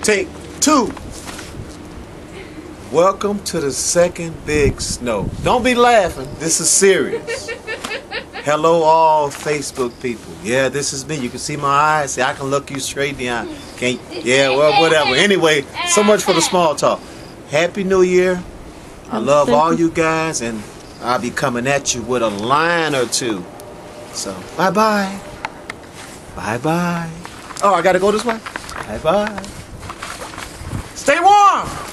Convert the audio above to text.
Take two. Welcome to the second big snow. Don't be laughing. This is serious. Hello, all Facebook people. Yeah, this is me. You can see my eyes. See, I can look you straight in the eye. Can't? Yeah, well, whatever. Anyway, so much for the small talk. Happy New Year. I love all you guys, and I'll be coming at you with a line or two. So, bye-bye. Bye-bye. Oh, I gotta go this way? Bye-bye. Stay warm!